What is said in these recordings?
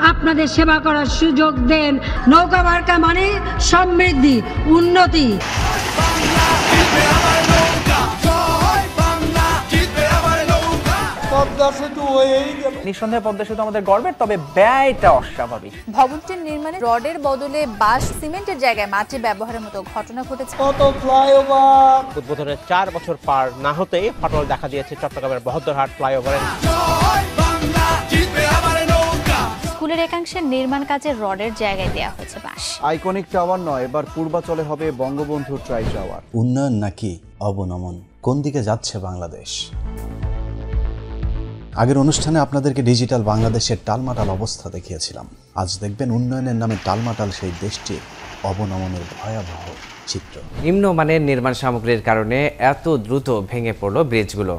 আপনাদের সেবা করার সুযোগ দেন। নৌকা মার্কা মানে সমৃদ্ধি, উন্নতি। নিঃসন্দেহে পদ্মা সেতু আমাদের গর্বের, তবে ব্যয়টা অস্বাভাবিক। ভবনটির নির্মাণে রডের বদলে বাঁশ সিমেন্টের জায়গায় মাটি ব্যবহারের মতো ঘটনা ঘটেছে। কত ফ্লাইওভার উদ্বোধনের 4 বছর পার না হতেই ফাটল দেখা দিয়েছে চট্টগ্রামের বহদ্দারহাট ফ্লাইওভারের। স্কুলের একাংশের নির্মাণ কাজে রডের জায়গায় দেওয়া হয়েছে বাঁশ। আইকনিক টাওয়ার নয়, এবার পূর্বাচলে হবে বঙ্গবন্ধু ট্রাই টাওয়ার। উন্নয়ন নাকি অবনমন, কোন দিকে যাচ্ছে বাংলাদেশ? আগের অনুষ্ঠানে আপনাদেরকে ডিজিটাল বাংলাদেশের টালমাটাল অবস্থা দেখিয়েছিলাম। আজ দেখবেন উন্নয়নের নামে টালমাটাল সেই দেশটির অবনমনের ভয়াবহ চিত্র। নিম্নমানের নির্মাণ সামগ্রীর কারণে এত দ্রুত ভেঙে পড়লো ব্রিজগুলো।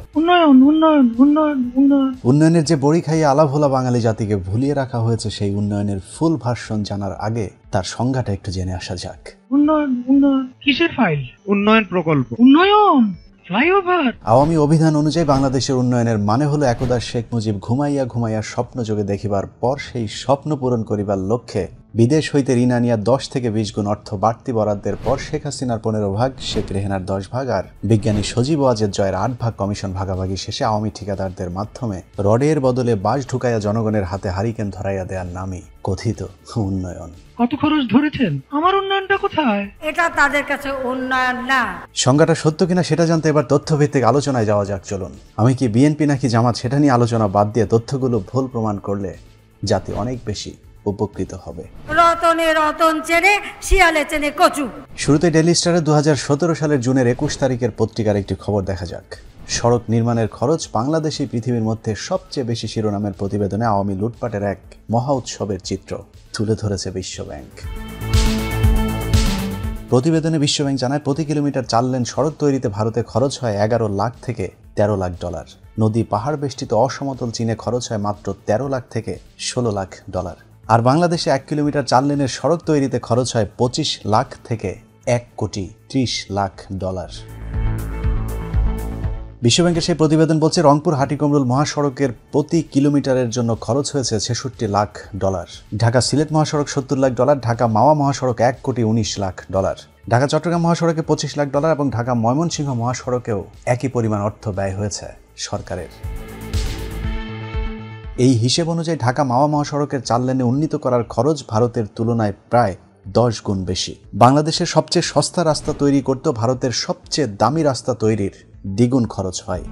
উন্নয়নের যে বড়ি খাইয়ে আলাভোলা বাঙালি জাতিকে ভুলিয়ে রাখা হয়েছে, সেই উন্নয়নের ফুল ভার্সন জানার আগে তার সংজ্ঞাটা একটু জেনে আসা যাক। উন্নয়ন কিসের ফাইল? উন্নয়ন প্রকল্প, উন্নয়ন ফ্লাইওভার। আওয়ামী অভিধান অনুযায়ী বাংলাদেশের উন্নয়নের মানে হলো একদা শেখ মুজিব ঘুমাইয়া ঘুমাইয়া স্বপ্ন যোগে দেখিবার পর সেই স্বপ্ন পূরণ করিবার লক্ষ্যে বিদেশ হইতে ঋণ আনিয়া 10 থেকে 20 গুণ অর্থ বাড়তি বরাদ্দের পর শেখ হাসিনার 15 ভাগ, শেখ রেহানার 10 ভাগ আর বিজ্ঞানী সজীব ওয়াজেদ জয়ের 8 ভাগ কমিশন ভাগাভাগি শেষে আওয়ামী ঠিকাদারদের মাধ্যমে রডের বদলে বাঁশ ঢুকাইয়া জনগণের হাতে হারিকেন ধরাইয়া দেওয়ার নামই কথিত উন্নয়ন। কত খরচ ধরেছেন? আমার উন্নয়নটা কোথায়? এটা তাদের কাছে উন্নয়ন না। সংজ্ঞাটা সত্য কিনা সেটা জানতে এবার তথ্যভিত্তিক আলোচনায় যাওয়া যাক। চলুন, আমি কি বিএনপি নাকি জামাত সেটা নিয়ে আলোচনা বাদ দিয়ে তথ্যগুলো ভুল প্রমাণ করলে জাতি অনেক বেশি উপকৃত হবে। রতনে রতন চেনে, শিয়ালে চেনে কচু। শুরুতে ডেইলি স্টারে 2017 সালের জুনের 21 তারিখের পত্রিকার একটি খবর দেখা যাক। সড়ক নির্মাণের খরচ বাংলাদেশই পৃথিবীর মধ্যে সবচেয়ে বেশি শিরোনামের প্রতিবেদনে আওয়ামী লুটপাটের এক মহা উৎসবের চিত্র তুলে ধরেছে বিশ্বব্যাংক। প্রতিবেদনে বিশ্বব্যাংক জানায়, প্রতি কিলোমিটার 4 লেন সড়ক তৈরিতে ভারতে খরচ হয় 11 লাখ থেকে 13 লাখ ডলার। নদী পাহাড় বেষ্টিত অসমতল চীনে খরচ হয় মাত্র 13 লাখ থেকে 16 লাখ ডলার। আর বাংলাদেশে 1 কিলোমিটার 4 লেনের সড়ক তৈরিতে খরচ হয় 25 লাখ থেকে 1 কোটি 30 লাখ ডলার। বিশ্বব্যাংকের সেই প্রতিবেদন বলছে, রংপুর হাটিকমরুল মহাসড়কের প্রতি কিলোমিটারের জন্য খরচ হয়েছে 66 লাখ ডলার। ঢাকা সিলেট মহাসড়ক 70 লাখ ডলার, ঢাকা মাওয়া মহাসড়ক 1 কোটি 19 লাখ ডলার, ঢাকা চট্টগ্রাম মহাসড়কে 25 লাখ ডলার এবং ঢাকা ময়মনসিংহ মহাসড়কেও একই পরিমাণ অর্থ ব্যয় হয়েছে সরকারের। এই হিসেব অনুযায়ী ঢাকা মাওয়া মহাসড়কের 4 লেনে উন্নীত করার খরচ ভারতের তুলনায় প্রায় 10 গুণ বেশি। বাংলাদেশের সবচেয়ে সস্তা রাস্তা তৈরি করতে ভারতের সবচেয়ে দামি রাস্তা তৈরির দ্বিগুণ খরচ হয়।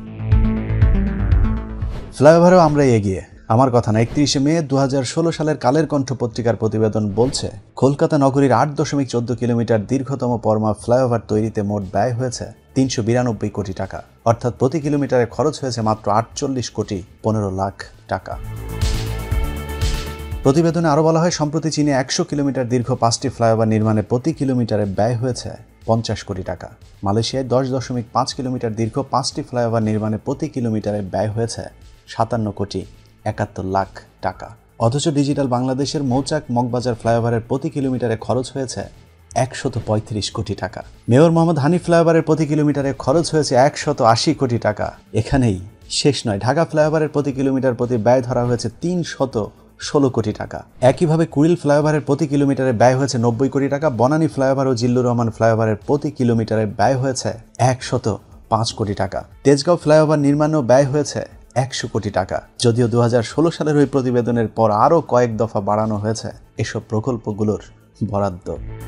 ফ্লাইওভারেও আমরা এগিয়ে। আমার কথা না, 31 মে 2016 সালের কালের কণ্ঠ পত্রিকার প্রতিবেদন বলছে, কলকাতা নগরীর 8.14 কিলোমিটার দীর্ঘতম পরমা ফ্লাইওভার তৈরিতে মোট ব্যয় হয়েছে 392 কোটি টাকা, অর্থাৎ প্রতি কিলোমিটারে খরচ হয়েছে মাত্র 48 কোটি 15 লাখ টাকা। প্রতিবেদনে আরও বলা হয়, সম্প্রতি চীনে 100 কিলোমিটার দীর্ঘ 5টি ফ্লাইওভার নির্মাণে প্রতি কিলোমিটারে ব্যয় হয়েছে 50 কোটি টাকা। মালয়েশিয়ায় 10.5 কিলোমিটার দীর্ঘ 5টি ফ্লাইওভার নির্মাণে প্রতি কিলোমিটারে ব্যয় হয়েছে 57 কোটি 71 লাখ টাকা। অথচ ডিজিটাল বাংলাদেশের মৌচাক মগবাজার ফ্লাইওভারের প্রতি কিলোমিটারে খরচ হয়েছে 135 কোটি টাকা। মেয়র মোহাম্মদ হানিফ ফ্লাইওভারের প্রতি কিলোমিটারে খরচ হয়েছে 180 কোটি টাকা। এখানেই শেষ নয়, ঢাকা ফ্লাইওভারের প্রতি কিলোমিটার প্রতি ব্যয় ধরা হয়েছে 316 কোটি টাকা। একইভাবে কুড়িল ফ্লাইওভারের প্রতি কিলোমিটারে ব্যয় হয়েছে 90 কোটি টাকা। বনানী ফ্লাইওভার ও জিল্লুর রহমান ফ্লাইওভারের প্রতি কিলোমিটারে ব্যয় হয়েছে 105 কোটি টাকা। তেজগাঁও ফ্লাইওভার নির্মাণেও ব্যয় হয়েছে 100 কোটি টাকা। যদিও 2016 সালের ওই প্রতিবেদনের পর আরও কয়েক দফা বাড়ানো হয়েছে এসব প্রকল্পগুলোর বরাদ্দ।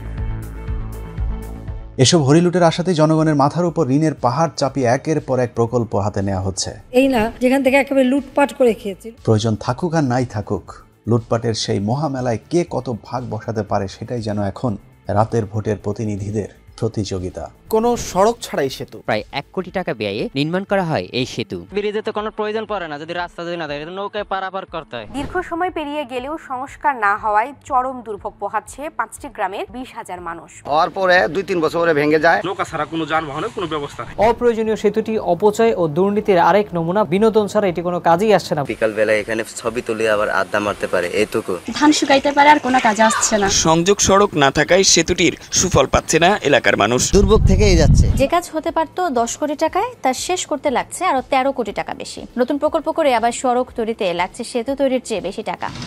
এসব হরিলুটের আশাতেই জনগণের মাথার উপর ঋণের পাহাড় চাপিয়ে একের পর এক প্রকল্প হাতে নেওয়া হচ্ছে। এই না যেখান থেকে একেবারে লুটপাট করে খেয়েছে। প্রয়োজন থাকুক আর নাই থাকুক, লুটপাটের সেই মহামেলায় কে কত ভাগ বসাতে পারে সেটাই যেন এখন রাতের ভোটের প্রতিনিধিদের প্রতিযোগিতা। কোনো সড়ক ছাড়াই সেতু, প্রায় 1 কোটি টাকা ব্যয়ে নির্মাণ করা হয় এই সেতু। ব্রিজে তো কোনো প্রয়োজন পড়ে না, যদি রাস্তা যদি না থাকে নৌকায় পারাপার করতে হয়। দীর্ঘ সময় পেরিয়ে গেলেও সংস্কার না হওয়ায় চরম দুর্ভোগ পোহাচ্ছে 5টি গ্রামের 20,000 মানুষ। হওয়ার পরে 2-3 বছর পরে ভেঙে যায়। নৌকা ছাড়া কোনো যানবাহনের কোনো ব্যবস্থা নেই। অপ্রয়োজনীয় সেতুটি অপচয় ও দুর্নীতির আরেক নমুনা। বিনোদন ছাড়া এটি কোনো কাজেই আসছে না। বিকাল বেলায় এখানে ছবি তুলে আবার আড্ডা মারতে পারে, এইটুকু। ধান শুকাইতে পারে আর কোনো কাজে আসছে না। সংযোগ সড়ক না থাকায় সেতুটির সুফল পাচ্ছে না এলাকার মানুষ। দুর্ভোগ থেকেই যাচ্ছে। যে কাজ হতে পারত 10 কোটি টাকায়, তা শেষ করতে লাগছে আরো 13 কোটি টাকা বেশি। নতুন প্রকল্প করে আবার সড়ক তৈরিতে লাগছে সেতু তৈরির চেয়ে বেশি টাকা।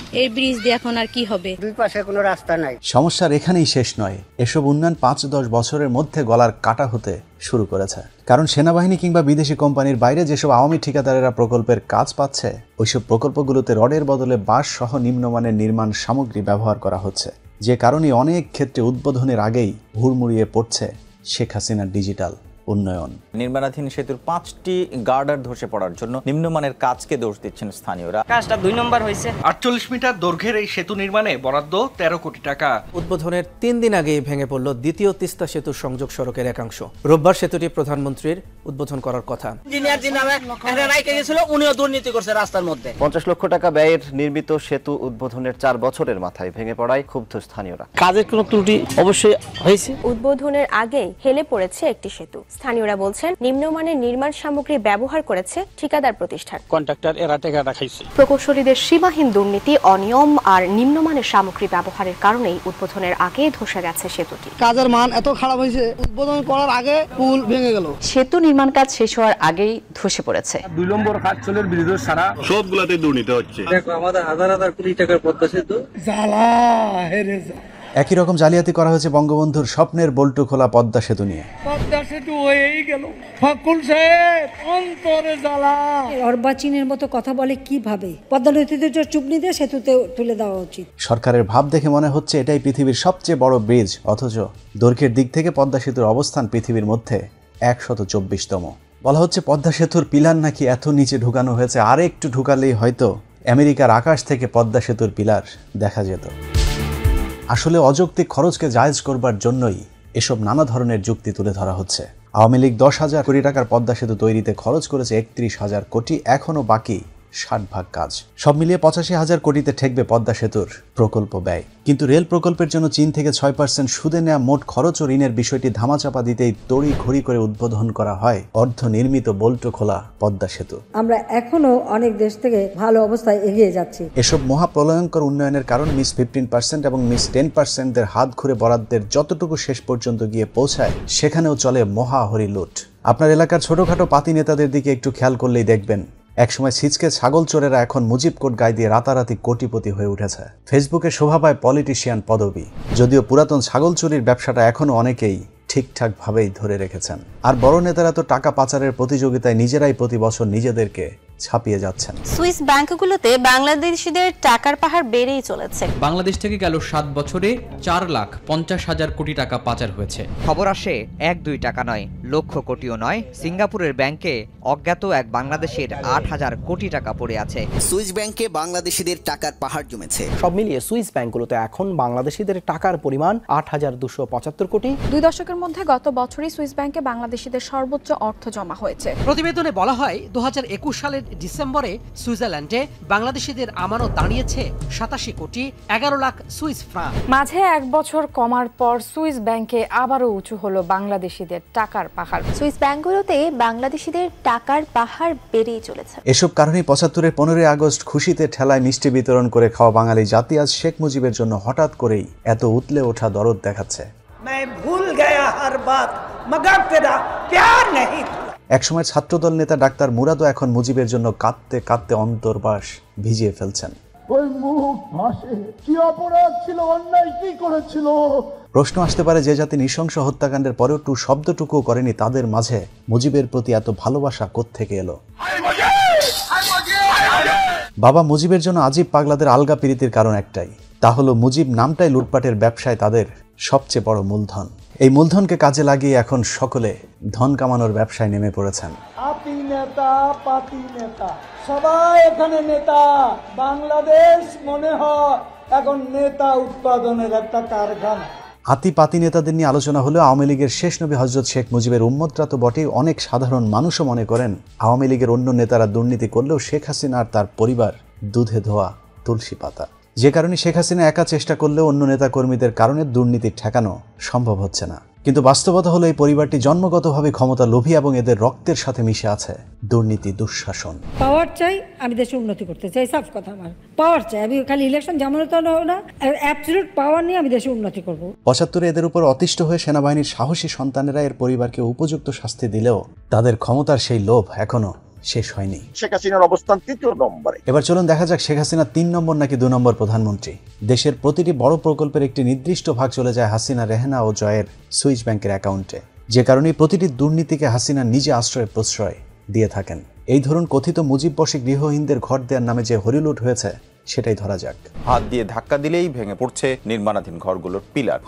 এই ব্রিজ দিয়ে এখন আর কি হবে? দুই পাশে কোনো রাস্তা নাই। সমস্যার এখানেই শেষ নয়, এসব উন্নয়ন 5-10 বছরের মধ্যে গলার কাটা হতে শুরু করেছে। কারণ সেনাবাহিনী কিংবা বিদেশি কোম্পানির বাইরে যেসব আওয়ামী ঠিকাদারেরা প্রকল্পের কাজ পাচ্ছে, ওইসব প্রকল্পগুলোতে রডের বদলে বাঁশ সহ নিম্নমানের নির্মাণ সামগ্রী ব্যবহার করা হচ্ছে, যে কারণে অনেক ক্ষেত্রে উদ্বোধনের আগেই হুড়মুড়িয়ে পড়ছে শেখ হাসিনার ডিজিটাল উন্নয়ন। নির্মাণাধীন সেতুর 5টি গার্ডার ধসে পড়ার জন্য নিম্নমানের কাজকে দোষ দিচ্ছেন স্থানীয়রা। কাজটা 2 নম্বর হয়েছে। 48 মিটার দৈর্ঘ্যের এই সেতু নির্মাণে বরাদ্দ 13 কোটি টাকা। উদ্বোধনের 3 দিন আগেই ভেঙে পড়ল দ্বিতীয় তিস্তা সেতুর সংযোগ সড়কের একাংশ। রোববার সেতুটি প্রধানমন্ত্রীর উদ্বোধন করার কথা। ইঞ্জিনিয়ার যিনি রাইকে গেছিল উনিও দুর্নীতি করছে রাস্তার মধ্যে। 50 লক্ষ টাকা ব্যয়ের নির্মিত সেতু উদ্বোধনের 4 বছরের মাথায় ভেঙে পড়ায় ক্ষুব্ধ স্থানীয়রা। কাজের কোনো ত্রুটি অবশ্যই হয়েছে। উদ্বোধনের আগেই হেলে পড়েছে একটি সেতু। স্থানীয়রা বলছেন নিম্নমানের নির্মাণ সামগ্রী ব্যবহার করেছে ঠিকাদার প্রতিষ্ঠান। কন্ট্রাক্টর এরা টাকা রাখাইছে। প্রকৌশলীদের সীমাহীন দুর্নীতি, অনিয়ম আর নিম্নমানের সামগ্রী ব্যবহারের কারণেই উদ্বোধনের আগে ধসে গেছে সেতুটি। কাজের মান এত খারাপ হয়েছে, উদ্বোধন করার আগে পুল ভেঙে গেল। সেতু নির্মাণ কাজ শেষ হওয়ার আগেই ধসে পড়েছে। 2 নম্বর কাজ চলের বিরুদ্ধে সারা সবগুলাতে দুর্নীতি হচ্ছে। দেখো আমাদের হাজার হাজার কোটি টাকার পদ্মা সেতু জ্বালা হেরে যায়। একই রকম জালিয়াতি করা হয়েছে বঙ্গবন্ধুর স্বপ্নের বল্টু খোলা পদ্মা সেতু নিয়ে। পদ্মা সেতু হয়েই গেল, ফাকুল সাহেব অন্তরে জ্বালা। অর্বাচীনের মতো কথা বলে কিভাবে? পদ্মা নদীতে চুপনি দিয়ে সেতুতে তুলে দেওয়া উচিত। সরকারের ভাব দেখে মনে হচ্ছে এটাই পৃথিবীর সবচেয়ে বড় ব্রিজ, অথচ দৈর্ঘ্যের দিক থেকে পদ্মা সেতুর অবস্থান পৃথিবীর মধ্যে 124তম। বলা হচ্ছে পদ্মা সেতুর পিলার নাকি এত নিচে ঢুকানো হয়েছে, আর একটু ঢুকালেই হয়তো আমেরিকার আকাশ থেকে পদ্মা সেতুর পিলার দেখা যেত। আসলে অযৌক্তিক খরচকে জায়েজ করবার জন্যই এসব নানা ধরনের যুক্তি তুলে ধরা হচ্ছে। আওয়ামী লীগ 10,000 কোটি টাকার পদ্মা সেতু তৈরিতে খরচ করেছে 31,000 কোটি, এখনও বাকি 60 ভাগ কাজ। সব মিলিয়ে 85,000 কোটিতে ঠেকবে পদ্মা সেতুর প্রকল্প ব্যয়। কিন্তু রেল প্রকল্পের জন্য চীন থেকে 6% সুদে নেওয়া মোট খরচ ও ঋণের বিষয়টি ধামাচাপা দিতেই তড়ি ঘড়ি করে উদ্বোধন করা হয় অর্ধনির্মিত বল্টু খোলা পদ্মা সেতু। আমরা এখনো অনেক দেশ থেকে ভালো অবস্থায় এগিয়ে যাচ্ছি। এসব মহাপ্রলয়ঙ্কর উন্নয়নের কারণ মিস 15% এবং মিস 10%দের হাত ঘুরে বরাদ্দের যতটুকু শেষ পর্যন্ত গিয়ে পৌঁছায়, সেখানেও চলে মহাহরি লুট। আপনার এলাকার ছোটখাটো পাতি নেতাদের দিকে একটু খেয়াল করলেই দেখবেন একসময় ছিচকে ছাগল চোরেরা এখন মুজিব কোট গায়ে দিয়ে রাতারাতি কোটিপতি হয়ে উঠেছে। ফেসবুকে শোভা পায় পলিটিশিয়ান পদবি, যদিও পুরাতন ছাগল চুরির ব্যবসাটা এখনো অনেকেই ঠিকঠাকভাবেই ধরে রেখেছেন। আর বড় নেতারা তো টাকা পাচারের প্রতিযোগিতায় নিজেরাই প্রতি বছর নিজেদেরকে ছাপিয়ে যাচ্ছেন। সুইস ব্যাংকগুলোতে বাংলাদেশিদের টাকার পাহাড় বেড়েই চলেছে। বাংলাদেশ থেকে গেল 7 বছরে 4,50,000 কোটি টাকা পাচার হয়েছে। খবর আসে 1-2 টাকা নয়, লক্ষ কোটিও নয়। সিঙ্গাপুরের ব্যাংকে অজ্ঞাত এক বাংলাদেশের 8,000 কোটি টাকা পড়ে আছে। সুইস ব্যাংকে বাংলাদেশিদের টাকার পাহাড় জমেছে। সব মিলিয়ে সুইস ব্যাংকগুলোতে এখন বাংলাদেশিদের টাকার পরিমাণ 8,275 কোটি। 2 দশকের মধ্যে গত বছরই সুইস ব্যাংকে বাংলাদেশিদের সর্বোচ্চ অর্থ জমা হয়েছে। প্রতিবেদনে বলা হয় 2021 সালের ডিসেম্বরে সুইজারল্যান্ডে বাংলাদেশিদের আমানত দাঁড়িয়েছে 87 কোটি 11 লাখ সুইস ফ্রাঙ্ক। মাঝে 1 বছর কমার পর সুইস ব্যাংকে আবারও উঁচু হলো বাংলাদেশিদের টাকার পাহাড়। সুইস ব্যাংকগুলোতে বাংলাদেশিদের টাকার পাহাড় বেড়েই চলেছে। এসব কারণেই 75-এর 15 আগস্ট খুশিতে ঠেলায় মিষ্টি বিতরণ করে খাওয়া বাঙালি জাতি আজ শেখ মুজিবের জন্য হঠাৎ করেই এত উতলে ওঠা দরদ দেখাচ্ছে। একসময় ছাত্রদল নেতা ডাক্তার মুরাদও এখন মুজিবের জন্য কাঁদতে কাঁদতে অন্তর্বাস ভিজিয়ে ফেলছেন। প্রশ্ন আসতে পারে, যে জাতি নৃশংস হত্যাকাণ্ডের পরেও শব্দটুকু করেনি, তাদের মাঝে মুজিবের প্রতি এত ভালোবাসা কোত্থেকে এলো? বাবা মুজিবের জন্য আজিব পাগলাদের আলগা প্রীতির কারণ একটাই, তা হলো মুজিব নামটাই লুটপাটের ব্যবসায় তাদের সবচেয়ে বড় মূলধন। এই মূলধনকে কাজে লাগিয়ে এখন সকলে ধন কামানোর ব্যবসায় নেমে পড়েছেন। আপি নেতা পাতি নেতা সবাই এখানে নেতা। বাংলাদেশ মনে হয় এখন নেতা উৎপাদনের একটা কারখানা। হাতি পাতি নেতাদের নিয়ে আলোচনা হলেও আওয়ামী লীগের শেষ নবী হযরত শেখ মুজিবের উম্মতরা তো বটেই, অনেক সাধারণ মানুষও মনে করেন আওয়ামী লীগের অন্য নেতারা দুর্নীতি করলেও শেখ হাসিনা আর তার পরিবার দুধে ধোয়া তুলসী পাতা। যে কারণে শেখ হাসিনা একা চেষ্টা করলেও অন্য নেতা কর্মীদের কারণে দুর্নীতি ঠেকানো সম্ভব হচ্ছে না। কিন্তু বাস্তবতা হলো এই পরিবারটি জন্মগতভাবে ক্ষমতা লোভী এবং এদের রক্তের সাথে মিশে আছে দুর্নীতি, দুঃশাসন। পাওয়ার চাই, আমি দেশের উন্নতি করতে চাই, সাফ কথা আমার। পাওয়ার চাই, আমি খালি ইলেকশন যেমন তো না, অ্যাবসলিউট পাওয়ার নিয়ে আমি দেশের উন্নতি করব। 75-এ এদের উপর অতিষ্ঠ হয়ে সেনাবাহিনীর সাহসী সন্তানেরা এর পরিবারকে উপযুক্ত শাস্তি দিলেও তাদের ক্ষমতার সেই লোভ এখনো শেষ হয়নি। শেখ হাসিনার অবস্থান ৩য় নম্বরে। এবার চলুন দেখা যাক শেখ হাসিনা ৩ নম্বর নাকি ২ নম্বর প্রধানমন্ত্রী। দেশের প্রতিটি বড় প্রকল্পের একটি নির্দিষ্ট ভাগ চলে যায় হাসিনা, রেহেনা ও জয়ের সুইস ব্যাংকের অ্যাকাউন্টে, যে কারণে প্রতিটি দুর্নীতিকে হাসিনা নিজে আশ্রয় প্রশ্রয় দিয়ে থাকেন। এই ধরুন কথিত মুজিব বসে গৃহহীনদের ঘর দেওয়ার নামে যে হরিলুট হয়েছে সেটাই ধরা যাক। হাত দিয়ে ধাক্কা দিলেই ভেঙে পড়ছে নির্মাণাধীন ঘরগুলোর পিলার।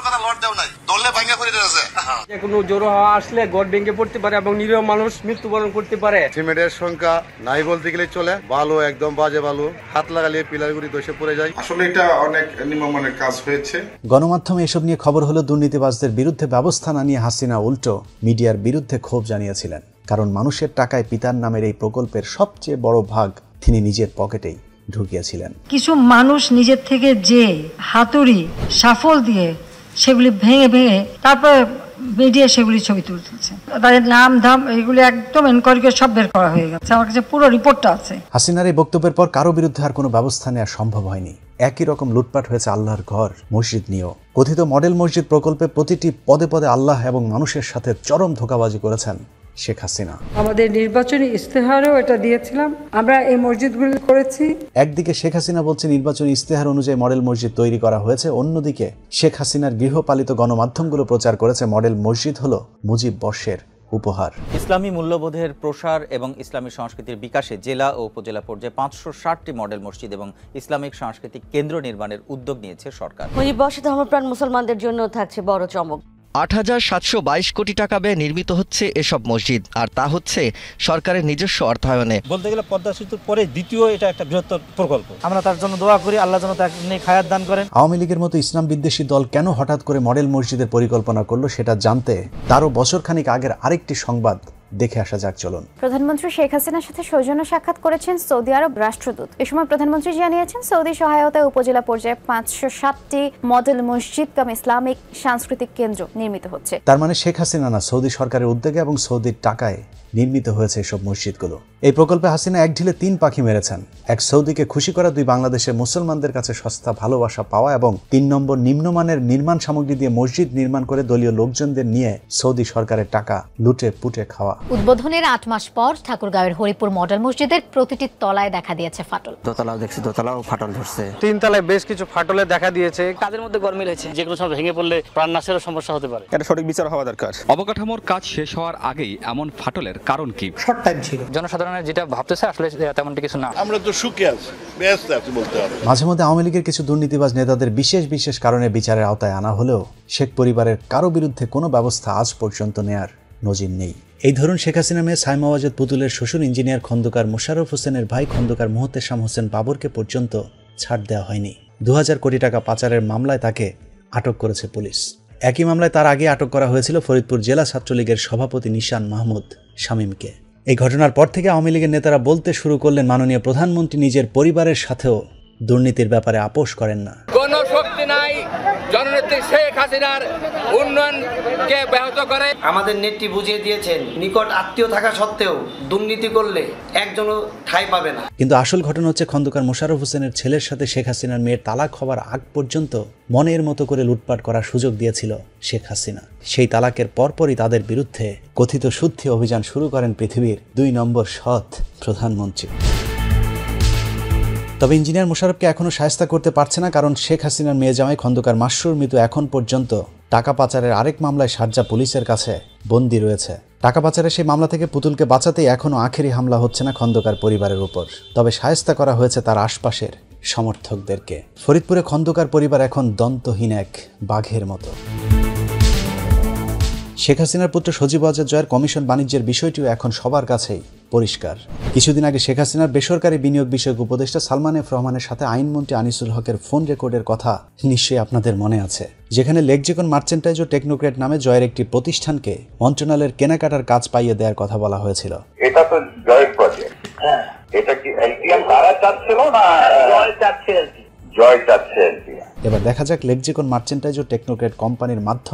কোনো জোড়ো হাওয়া আসলে ঘর ভেঙে পড়তে পারে এবং নিরীহ মানুষ মৃত্যুবরণ করতে পারে। সিমেন্টের সংখ্যা নাই বলতে গেলে চলে, বালু একদম বাজে বালু, হাত লাগালে পিলারগুলি ধসে পড়ে যায়। আসলে এটা অনেক নিম্নমানের কাজ হয়েছে। গণমাধ্যমে এসব নিয়ে খবর হলো দুর্নীতিবাজদের বিরুদ্ধে ব্যবস্থা না নিয়ে হাসিনা উল্টো মিডিয়ার বিরুদ্ধে ক্ষোভ জানিয়েছিলেন, কারণ মানুষের টাকায় পিতার নামের এই প্রকল্পের সবচেয়ে বড় ভাগ তিনি নিজের পকেটেই ঢুকিয়েছিলেন। কিছু মানুষ নিজের থেকে যে হাতুড়ি সাফল দিয়ে সেগুলি ভেঙে ভেঙে তারপরে মিডিয়া সেগুলি ছবি তুলতেছে, তাদের নাম ধাম এগুলি একদম এনকোয়ারি করে সব বের করা হয়ে গেছে। আমার কাছে পুরো রিপোর্টটা আছে। হাসিনার এই বক্তব্যের পর কারো বিরুদ্ধে আর কোনো ব্যবস্থা নেওয়া সম্ভব হয়নি। একই রকম লুটপাট হয়েছে আল্লাহর ঘর মসজিদ নিয়েও। কথিত মডেল মসজিদ প্রকল্পে প্রতিটি পদে পদে আল্লাহ এবং মানুষের সাথে চরম ধোঁকাবাজি করেছেন শেখ হাসিনা। আমাদের নির্বাচনী ইস্তেহারও এটা দিয়েছিলাম, আমরা এই মসজিদগুলি করেছি। একদিকে শেখ হাসিনা বলছে নির্বাচনী ইস্তেহার অনুযায়ী মডেল মসজিদ তৈরি করা হয়েছে, অন্যদিকে শেখ হাসিনার গৃহপালিত গণমাধ্যমগুলো প্রচার করেছে মডেল মসজিদ হলো মুজিব বর্ষের উপহার। ইসলামী মূল্যবোধের প্রসার এবং ইসলামী সংস্কৃতির বিকাশে জেলা ও উপজেলা পর্যায়ে 560টি মডেল মসজিদ এবং ইসলামিক সাংস্কৃতিক কেন্দ্র নির্মাণের উদ্যোগ নিয়েছে সরকার। মুজিব বর্ষে ধর্মপ্রাণ মুসলমানদের জন্য থাকছে বড় চমক। ৮,৭২২ কোটি টাকা ব্যয়ে নির্মিত হচ্ছে এসব মসজিদ, আর তা হচ্ছে সরকারের নিজস্ব অর্থায়নে। বলতে গেলে পদ্মা সেতুর পরে দ্বিতীয় এটা একটা বৃহত্তর প্রকল্প। আমরা তার জন্য দোয়া করি, আল্লাহ যেন তাকে খায়াত দান করেন। আওয়ামী লীগের মতো ইসলাম বিদ্বেষী দল কেন হঠাৎ করে মডেল মসজিদের পরিকল্পনা করলো সেটা জানতে তারও বছরখানিক আগের আরেকটি সংবাদ দেখে আসা যাক, চলুন। প্রধানমন্ত্রী শেখ হাসিনার সাথে সৌজন্য সাক্ষাৎ করেছেন সৌদি আরব রাষ্ট্রদূত। এ সময় প্রধানমন্ত্রী জানিয়েছেন সৌদি সহায়তায় উপজেলা পর্যায়ে 560টি মডেল মসজিদ কাম ইসলামিক সাংস্কৃতিক কেন্দ্র নির্মিত হচ্ছে। তার মানে শেখ হাসিনা না, সৌদি সরকারের উদ্যোগে এবং সৌদির টাকায় নির্মিত হয়েছে এসব মসজিদগুলো। এই প্রকল্পে হাসিনা এক ঢিলে 3 পাখি মেরেছেন। এক, সৌদিকে খুশি করা, 2, বাংলাদেশের মুসলমানদের কাছে সস্তা ভালোবাসা পাওয়া, এবং 3 নম্বর, নিম্নমানের নির্মাণ সামগ্রী দিয়ে মসজিদ নির্মাণ করে দলীয় লোকজনদের নিয়ে সৌদি সরকারের টাকা লুটে পুটে খাওয়া। উদ্বোধনের 8 মাস পর ঠাকুরগাঁওয়ের হরিপুর মডেল মসজিদের প্রতিটি তলায় দেখা দিয়েছে ফাটল। দোতলাও দেখছি, দোতলাও ফাটল ধরছে। 3 তলায় বেশ কিছু ফাটলে দেখা দিয়েছে। কাজের মধ্যে গরমিল হয়েছে, যে কোনো সময় ভেঙে পড়লে প্রাণনাশের সমস্যা হতে পারে। এটা সঠিক বিচার হওয়া দরকার। অবকাঠামোর কাজ শেষ হওয়ার আগেই এমন ফাটলের কারণ কি? শর্ট টাইম ছিল। জনসাধারণের যেটা ভাবতেছে আসলে তেমনটি কিছু না। আমরা তো সুখে আছি, ব্যস্ত আছি বলতে হবে। মাঝে মধ্যে আওয়ামী লীগের কিছু দুর্নীতিবাজ নেতাদের বিশেষ বিশেষ কারণে বিচারের আওতায় আনা হলেও শেখ পরিবারের কারো বিরুদ্ধে কোনো ব্যবস্থা আজ পর্যন্ত নেয়ার নজির নেই। এই ধরুন শেখ হাসিনা মেয়ে সাইমা ওয়াজেদ পুতুলের শ্বশুর ইঞ্জিনিয়ার খন্দকার মোশাররফ হোসেনের ভাই খন্দকার মোহতেশাম হোসেন বাবরকে পর্যন্ত ছাড় দেওয়া হয়নি। 2000 কোটি টাকা পাচারের মামলায় তাকে আটক করেছে পুলিশ। একই মামলায় তার আগে আটক করা হয়েছিল ফরিদপুর জেলা ছাত্রলীগের সভাপতি নিশান মাহমুদ শামীমকে। এই ঘটনার পর থেকে আওয়ামী লীগের নেতারা বলতে শুরু করলেন মাননীয় প্রধানমন্ত্রী নিজের পরিবারের সাথেও দুর্নীতির ব্যাপারে আপোষ করেন না। কোনো শক্তি নাই জননেত্রী শেখ হাসিনার উন্নয়নকে ব্যাহত করে। আমাদের নেত্রী বুঝিয়ে দিয়েছেন, নিকট আত্মীয় থাকা সত্ত্বেও দুর্নীতি করলে একজনও ঠাঁই পাবে না। কিন্তু আসল ঘটনা হচ্ছে খন্দকার মোশাররফ হোসেনের ছেলের সাথে শেখ হাসিনার মেয়ের তালাক হওয়ার আগ পর্যন্ত মনের মতো করে লুটপাট করার সুযোগ দিয়েছিল শেখ হাসিনা। সেই তালাকের পরপরই তাদের বিরুদ্ধে কথিত শুদ্ধি অভিযান শুরু করেন পৃথিবীর 2 নম্বর সৎ প্রধানমন্ত্রী। তবে ইঞ্জিনিয়ার মোশাররফকে এখনও শায়েস্তা করতে পারছে না, কারণ শেখ হাসিনার মেয়ে জামাই খন্দকার মাসরুর মৃত্যু এখন পর্যন্ত টাকা পাচারের আরেক মামলায় শারজা পুলিশের কাছে বন্দী রয়েছে। টাকা পাচারের সেই মামলা থেকে পুতুলকে বাঁচাতেই এখনও আখেরি হামলা হচ্ছে না খন্দকার পরিবারের উপর, তবে শায়েস্তা করা হয়েছে তার আশপাশের সমর্থকদেরকে। ফরিদপুরে খন্দকার পরিবার এখন দন্তহীন এক বাঘের মতো। শেখ হাসিনার পুত্র সজীব ওয়াজেদ জয়ের কমিশন বাণিজ্যের বিষয়টিও এখন সবার কাছেই পরিষ্কার। কিছুদিন আগে শেখ হাসিনার বেসরকারি বিনিয়োগ বিষয়ক উপদেষ্টা সালমান এফ রহমানের সাথে আইনমন্ত্রী আনিসুল হকের ফোন রেকর্ডের কথা নিশ্চয়ই আপনাদের মনে আছে, যেখানে লেকজেকন মার্চেন্টাইজ ও টেকনোক্রেট নামে জয়ের একটি প্রতিষ্ঠানকে মন্ত্রণালয়ের কেনাকাটার কাজ পাইয়ে দেওয়ার কথা বলা হয়েছিল। এটা তো জয়ের প্রজেক্ট। এটা কি এলটিএম তারা চাচ্ছিল না জয় চাচ্ছে? জয় চাচ্ছে। এবার দেখা যাক লেকজেকন মার্চেন্টাইজ ও টেকনোক্রেট কোম্পানির মাধ্যমে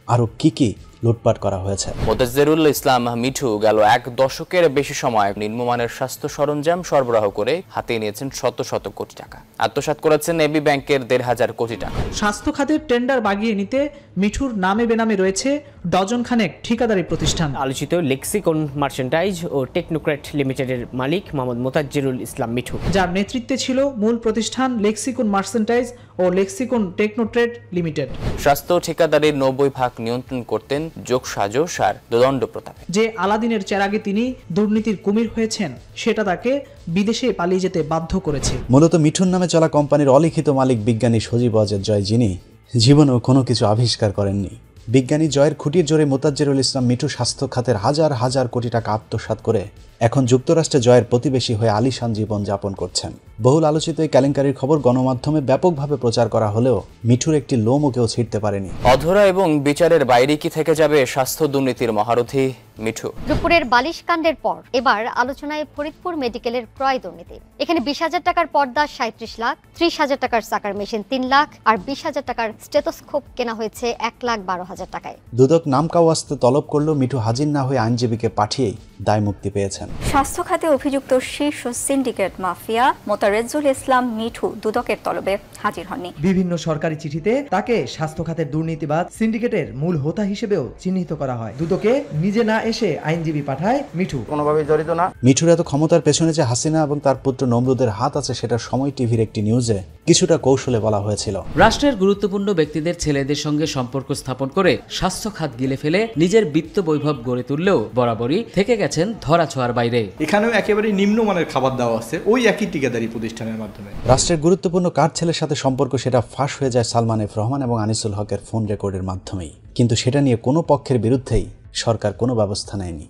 আরও কি লুটপাট করা হয়েছে। মোতাজ্জেরুল ইসলাম মিঠু গেল 1 দশকের বেশি সময় নিম্নমানের স্বাস্থ্য সরঞ্জাম সরবরাহ করে হাতিয়ে নিয়েছেন শত শত কোটি টাকা। আত্মসাৎ করেছেন এবি ব্যাংকের 1,500 কোটি টাকা। স্বাস্থ্য খাতের টেন্ডার বাগিয়ে নিতে মিঠুর নামে বেনামে রয়েছে ডজন খানেক ঠিকাদারি প্রতিষ্ঠান। আলোচিত লেক্সিকন মার্চেন্টাইজ ও টেকনোক্রেট লিমিটেডের মালিক মোহাম্মদ মোতাজ্জেরুল ইসলাম মিঠু, যার নেতৃত্বে ছিল মূল প্রতিষ্ঠান লেক্সিকন মার্চেন্টাইজ ও লেক্সিকন টেকনোট্রেড লিমিটেড। স্বাস্থ্য ঠিকাদারির 90% নিয়ন্ত্রণ করতেন যোগসাজশ আর দোদণ্ড প্রতাপে। যে আলাদিনের চেরাগে তিনি দুর্নীতির কুমির হয়েছেন, সেটা তাকে বিদেশে পালিয়ে যেতে বাধ্য করেছে। মূলত মিঠুর নামে চলা কোম্পানির অলিখিত মালিক বিজ্ঞানী সজীব ওয়াজেদ জয়, যিনি জীবনেও কোনো কিছু আবিষ্কার করেননি। বিজ্ঞানী জয়ের খুঁটির জোরে মোতাজ্জেরুল ইসলাম মিঠু স্বাস্থ্য খাতের হাজার হাজার কোটি টাকা আত্মসাৎ করে এখন যুক্তরাষ্ট্রে জয়ের প্রতিবেশী হয়ে আলিশান জীবন যাপন করছেন। বহুল আলোচিত এই কেলেঙ্কারির খবর গণমাধ্যমে ব্যাপকভাবে প্রচার করা হলেও মিঠুর একটি লোমও কেউ ছিঁড়তে পারেনি। অধরা এবং বিচারের বাইরে কি থেকে যাবে স্বাস্থ্য দুর্নীতির মহারথী মিঠু? রূপপুরের বালিশ কাণ্ডের পর এবার আলোচনায় ফরিদপুর মেডিকেলের ক্রয় দুর্নীতি। এখানে 20,000 টাকার পর্দা 37 লাখ, 30,000 টাকার সাকার মেশিন 3 লাখ আর 20,000 টাকার স্টেথোস্কোপ কেনা হয়েছে 1,12,000 টাকায়। দুদক নামকাওয়াস্তে তলব করলেও মিঠু হাজির না হয়ে আইনজীবীকে পাঠিয়েই দায় মুক্তি পেয়েছেন। স্বাস্থ্য খাতে অভিযুক্ত শীর্ষ সিন্ডিকেট মাফিয়া মোতারেজ্জুল ইসলাম মিঠু দুদকের তলবে হাজির হননি। বিভিন্ন সরকারি চিঠিতে তাকে স্বাস্থ্য খাতের দুর্নীতিবাদ সিন্ডিকেটের মূল হোতা হিসেবেও চিহ্নিত করা হয়। দুদকে নিজে না এসে আইনজীবী পাঠায় মিঠু। কোনোভাবেই জড়িত না। মিঠুর এত ক্ষমতার পেছনে যে হাসিনা এবং তার পুত্র নমরুদের হাত আছে, সেটা সময় টিভির একটি নিউজে কিছুটা কৌশলে বলা হয়েছিল। রাষ্ট্রের গুরুত্বপূর্ণ ব্যক্তিদের ছেলেদের সঙ্গে সম্পর্ক স্থাপন করে স্বাস্থ্য খাত গিলে ফেলে নিজের বিত্ত বৈভব গড়ে তুললেও বরাবরই থেকে গেছেন ধরাছোঁয়ার বাইরে। এখানেও একেবারে নিম্নমানের খাবার দেওয়া আছে ওই একই ঠিকাদারি প্রতিষ্ঠানের মাধ্যমে। রাষ্ট্রের গুরুত্বপূর্ণ কার ছেলের সাথে সম্পর্ক, সেটা ফাঁস হয়ে যায় সালমান এফ রহমান এবং আনিসুল হকের ফোন রেকর্ডের মাধ্যমেই। কিন্তু সেটা নিয়ে কোনো পক্ষের বিরুদ্ধেই সরকার কোনো ব্যবস্থা নেয়নি।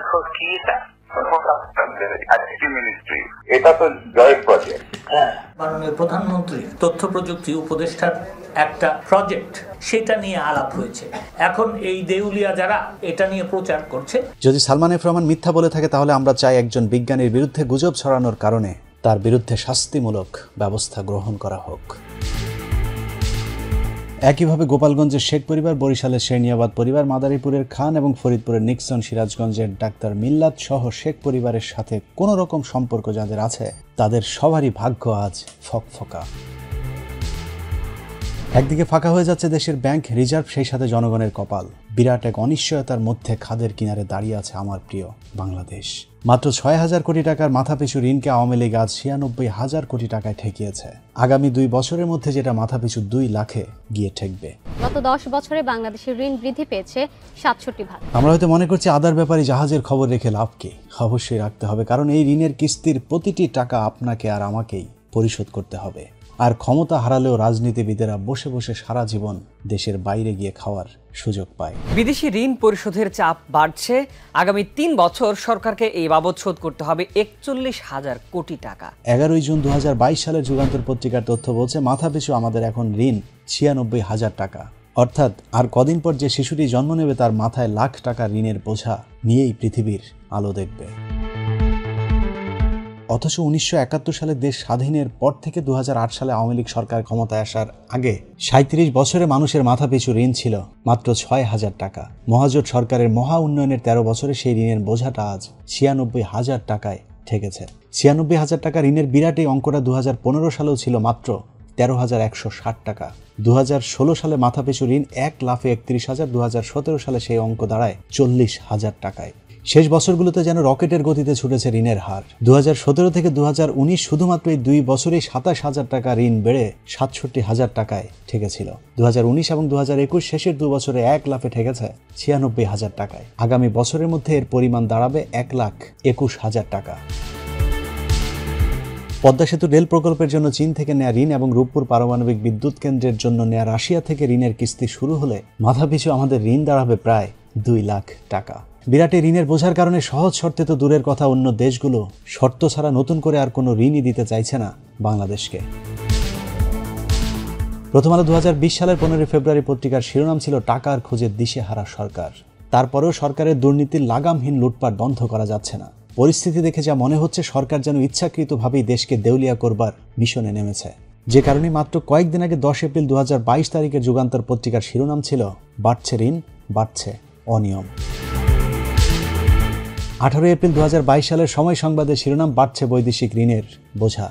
এটা তো জয়েন্ট প্রজেক্ট। মাননীয় প্রধানমন্ত্রী তথ্য প্রযুক্তি উপদেষ্টার একটা প্রজেক্ট, সেটা নিয়ে আলাপ হয়েছে। এখন এই দেউলিয়া যারা এটা নিয়ে প্রচার করছে, যদি সালমান এফ রহমান মিথ্যা বলে থাকে, তাহলে আমরা চাই একজন বিজ্ঞানীর বিরুদ্ধে গুজব ছড়ানোর কারণে তার বিরুদ্ধে শাস্তিমূলক ব্যবস্থা গ্রহণ করা হোক। একইভাবে গোপালগঞ্জের শেখ পরিবার, বরিশালের শেরনিয়াবাদ পরিবার, মাদারীপুরের খান এবং ফরিদপুরের নিক্সন, সিরাজগঞ্জের ডাক্তার মিল্লাত সহ শেখ পরিবারের সাথে কোনো রকম সম্পর্ক যাদের আছে, তাদের সবারই ভাগ্য আজ ফকফকা। একদিকে ফাঁকা হয়ে যাচ্ছে দেশের ব্যাংক রিজার্ভ, সেই সাথে জনগণের কপাল। বিরাট এক অনিশ্চয়তার মধ্যে খাদের কিনারে দাঁড়িয়ে আছে আমার প্রিয় বাংলাদেশ। মাত্র 6,000 কোটি টাকার মাথাপিছু ঋণকে আওয়ামী লীগ আজ 96,000 কোটি টাকায় ঠেকিয়েছে। আগামী 2 বছরের মধ্যে যেটা মাথাপিছু 2 লাখে গিয়ে ঠেকবে। গত 10 বছরে বাংলাদেশের ঋণ বৃদ্ধি পেয়েছে 67 ভাগ। আমরা হয়তো মনে করছি আদার ব্যাপারে জাহাজের খবর রেখে লাভ কি? অবশ্যই রাখতে হবে, কারণ এই ঋণের কিস্তির প্রতিটি টাকা আপনাকে আর আমাকেই পরিশোধ করতে হবে। আর ক্ষমতা হারালেও রাজনীতিবিদেরা বসে বসে সারা জীবন দেশের বাইরে গিয়ে খাওয়ার সুযোগ পায়। বিদেশি ঋণ পরিশোধের চাপ বাড়ছে। আগামী 3 বছর সরকারকে এই বাবদ শোধ করতে হবে 41,000 কোটি টাকা। 11 জুন 2022 সালের যুগান্তর পত্রিকার তথ্য বলছে, মাথাপিছু আমাদের এখন ঋণ 96,000 টাকা। অর্থাৎ আর কদিন পর যে শিশুটি জন্ম নেবে তার মাথায় লাখ টাকা ঋণের বোঝা নিয়েই পৃথিবীর আলো দেখবে। অথচ 1971 সালে দেশ স্বাধীনের পর থেকে 2008 সালে আওয়ামী লীগ সরকার ক্ষমতায় আসার আগে 37 বছরে মানুষের মাথাপিছু ঋণ ছিল মাত্র 6,000 টাকা। মহাজোট সরকারের মহা উন্নয়নের 13 বছরে সেই ঋণের বোঝাটা আজ 96,000 টাকায় ঠেকেছে। 96,000 টাকা ঋণের বিরাট এই অঙ্কটা 2015 সালেও ছিল মাত্র 13,160 টাকা। 2016 সালে মাথাপিছু ঋণ 1,31,000, 2017 সালে সেই অঙ্ক দাঁড়ায় 40,000 টাকায়। শেষ বছরগুলোতে যেন রকেটের গতিতে ছুটেছে ঋণের হার। 2017 থেকে 2019 শুধুমাত্র এই 2 বছরেই 27,000 টাকা ঋণ বেড়ে 67,000 টাকায় ঠেকেছিল। 2019 এবং 2021 শেষের 2 বছরে 1 লাফে ঠেকেছে 96,000 টাকায়। আগামী বছরের মধ্যে এর পরিমাণ দাঁড়াবে 1,21,000 টাকা। পদ্মা সেতু রেল প্রকল্পের জন্য চীন থেকে নেয়া ঋণ এবং রূপপুর পারমাণবিক বিদ্যুৎ কেন্দ্রের জন্য নেয়া রাশিয়া থেকে ঋণের কিস্তি শুরু হলে মাথাপিছু আমাদের ঋণ দাঁড়াবে প্রায় 2 লাখ টাকা। বিরাট ঋণের বোঝার কারণে সহজ শর্তে তো দূরের কথা, অন্য দেশগুলো শর্ত ছাড়া নতুন করে আর কোনো ঋণই দিতে চাইছে না বাংলাদেশকে। প্রথম আলো 2020 সালের 15 ফেব্রুয়ারি পত্রিকার শিরোনাম ছিল টাকার খোঁজে দিশেহারা সরকার। তারপরেও সরকারের দুর্নীতির লাগামহীন লুটপাট বন্ধ করা যাচ্ছে না। পরিস্থিতি দেখে যা মনে হচ্ছে, সরকার যেন ইচ্ছাকৃতভাবেই দেশকে দেউলিয়া করবার মিশনে নেমেছে। যে কারণে মাত্র কয়েকদিন আগে 10 এপ্রিল 2022 তারিখের যুগান্তর পত্রিকার শিরোনাম ছিল বাড়ছে ঋণ, বাড়ছে অনিয়ম। 18 এপ্রিল 2022 সালের সময় সংবাদের শিরোনাম, বাড়ছে বৈদেশিক ঋণের বোঝা।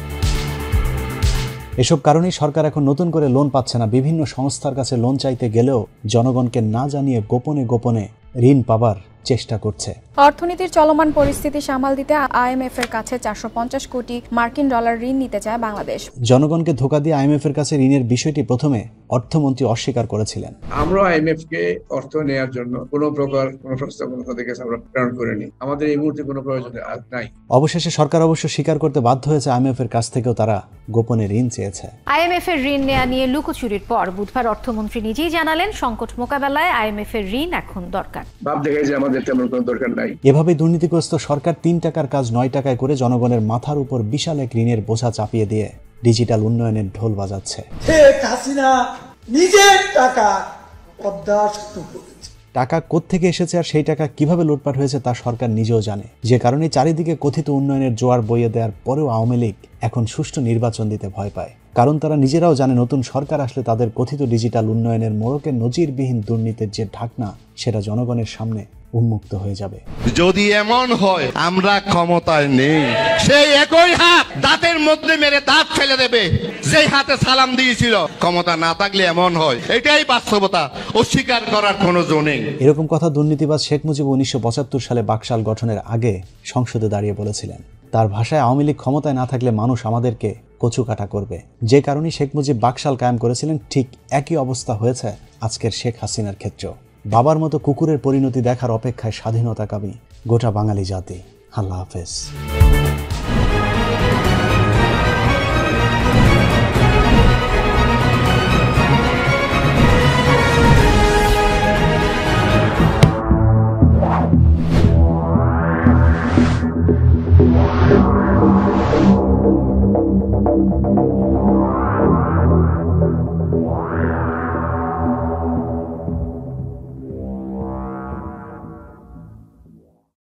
এসব কারণেই সরকার এখন নতুন করে লোন পাচ্ছে না। বিভিন্ন সংস্থার কাছে লোন চাইতে গেলেও জনগণকে না জানিয়ে গোপনে গোপনে ঋণ পাবার চেষ্টা করছে। অর্থনীতির চলমান পরিস্থিতি সামাল দিতে আইএমএফ এর কাছে 450 কোটি মার্কিন ডলার ঋণ নিতে চায় বাংলাদেশ। জনগণকে ধোঁকা দিয়ে আইএমএফ এর কাছে ঋণের বিষয়টি প্রথমে অর্থমন্ত্রী অস্বীকার করেছিলেন। আমরা আইএমএফ কে অর্থ নেয়ার জন্য কোনো প্রকার কোনো প্রস্তাবনা তাদের কাছে আমরা প্রেরণ করিনি। আমাদের এই মুহূর্তে কোনো প্রয়োজন নাই। অবশেষে সরকার অবশ্য স্বীকার করতে বাধ্য হয়েছে আইএমএফ এর কাছ থেকেও তারা গোপনে ঋণ চেয়েছে। আইএমএফ এর ঋণ নেয়া নিয়ে লুকোচুরির পর বুধবার অর্থমন্ত্রী নিজেই জানালেন, সংকট মোকাবেলায় আইএমএফ এর ঋণ এখন দরকার। ভাব দেখাই যে আমাদের তেমন কোনো দরকার নাই। এভাবে দুর্নীতিগ্রস্ত সরকার 3 টাকার কাজ 9 টাকায় করে জনগণের মাথার উপর বিশাল এক ঋণের বোঝা চাপিয়ে দিয়ে ডিজিটাল উন্নয়নের ঢোল বাজাচ্ছে। শেখ হাসিনা নিজের টাকা পদ্মা সেতু করেছে। টাকা কোত্থেকে এসেছে আর সেই টাকা কিভাবে লুটপাট হয়েছে তা সরকার নিজেও জানে। যে কারণে চারিদিকে কথিত উন্নয়নের জোয়ার বইয়ে দেওয়ার পরেও আওয়ামী লীগ এখন সুষ্ঠু নির্বাচন দিতে ভয় পায়। কারণ তারা নিজেরাও জানে নতুন সরকার আসলে তাদের কথিত ডিজিটাল উন্নয়নের মোড়কে নজিরবিহীন দুর্নীতির যে ঢাকনা সেটা জনগণের সামনে উন্মুক্ত হয়ে যাবে। যদি এমন হয় আমরা ক্ষমতায় নেই, সেই একই হাত দাঁতের মধ্যে মেরে দাঁত ফেলে দেবে সেই হাতে সালাম দিয়েছিল। ক্ষমতা না থাকলে এমন হয়, এটাই বাস্তবতা, অস্বীকার করার কোনো জো নেই। এরকম কথা দুর্নীতিবাজ শেখ মুজিব 1975 সালে বাকশাল গঠনের আগে সংসদে দাঁড়িয়ে বলেছিলেন। তার ভাষায় আওয়ামী লীগ ক্ষমতায় না থাকলে মানুষ আমাদেরকে কচুকাটা করবে। যে কারণে শেখ মুজিব বাকশাল কায়েম করেছিলেন। ঠিক একই অবস্থা হয়েছে আজকের শেখ হাসিনার ক্ষেত্রেও। বাবার মতো কুকুরের পরিণতি দেখার অপেক্ষায় স্বাধীনতাকামী গোটা বাঙালি জাতি। আল্লাহ হাফেজ।